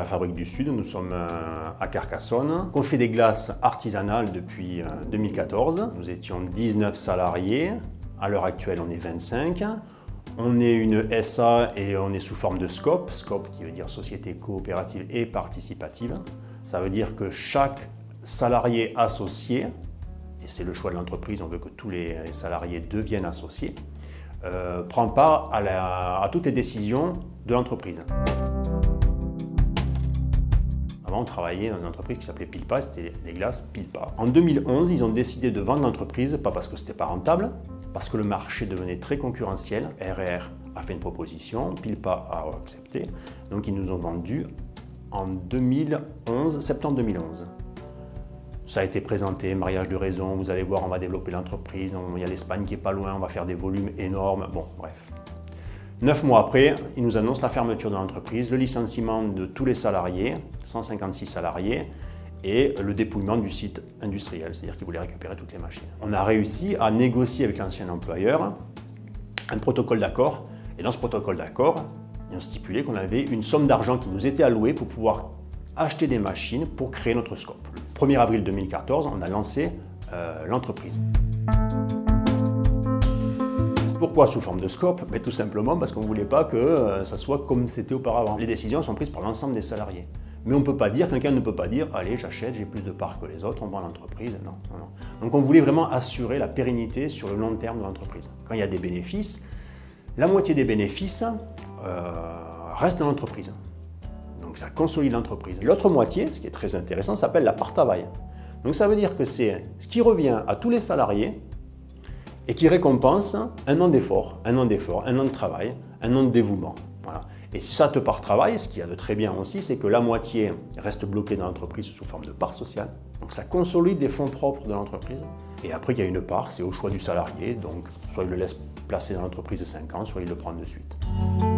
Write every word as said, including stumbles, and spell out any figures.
fabrique du Sud, nous sommes à Carcassonne. On fait des glaces artisanales depuis deux mille quatorze. Nous étions dix-neuf salariés, à l'heure actuelle on est vingt-cinq. On est une S A et on est sous forme de S C O P, S C O P qui veut dire Société Coopérative et Participative. Ça veut dire que chaque salarié associé, et c'est le choix de l'entreprise, on veut que tous les salariés deviennent associés, euh, prend part à, la, à toutes les décisions de l'entreprise. Avant, on travaillait dans une entreprise qui s'appelait Pilpa, c'était les glaces Pilpa. En deux mille onze, ils ont décidé de vendre l'entreprise, pas parce que c'était pas rentable, parce que le marché devenait très concurrentiel. R et R a fait une proposition, Pilpa a accepté, donc ils nous ont vendu en deux mille onze, septembre deux mille onze. Ça a été présenté, mariage de raison, vous allez voir, on va développer l'entreprise, il y a l'Espagne qui est pas loin, on va faire des volumes énormes, bon, bref. Neuf mois après, ils nous annoncent la fermeture de l'entreprise, le licenciement de tous les salariés, cent cinquante-six salariés, et le dépouillement du site industriel, c'est-à-dire qu'ils voulaient récupérer toutes les machines. On a réussi à négocier avec l'ancien employeur un protocole d'accord, et dans ce protocole d'accord, ils ont stipulé qu'on avait une somme d'argent qui nous était allouée pour pouvoir acheter des machines pour créer notre S C O P. Le premier avril deux mille quatorze, on a lancé euh, l'entreprise. Pourquoi sous forme de S C O P? Ben, tout simplement parce qu'on ne voulait pas que euh, ça soit comme c'était auparavant. Les décisions sont prises par l'ensemble des salariés. Mais on ne peut pas dire, quelqu'un ne peut pas dire « Allez, j'achète, j'ai plus de parts que les autres, on vend l'entreprise ». Non, non, non. Donc on voulait vraiment assurer la pérennité sur le long terme de l'entreprise. Quand il y a des bénéfices, la moitié des bénéfices euh, reste dans l'entreprise. Donc ça consolide l'entreprise. L'autre moitié, ce qui est très intéressant, s'appelle la part travail. Donc ça veut dire que c'est ce qui revient à tous les salariés et qui récompense un an d'effort, un an d'effort, un an de travail, un an de dévouement. Voilà. Et si ça te part travail, ce qu'il y a de très bien aussi, c'est que la moitié reste bloquée dans l'entreprise sous forme de part sociale. Donc ça consolide les fonds propres de l'entreprise. Et après, il y a une part, c'est au choix du salarié. Donc soit il le laisse placer dans l'entreprise cinq ans, soit il le prend de suite.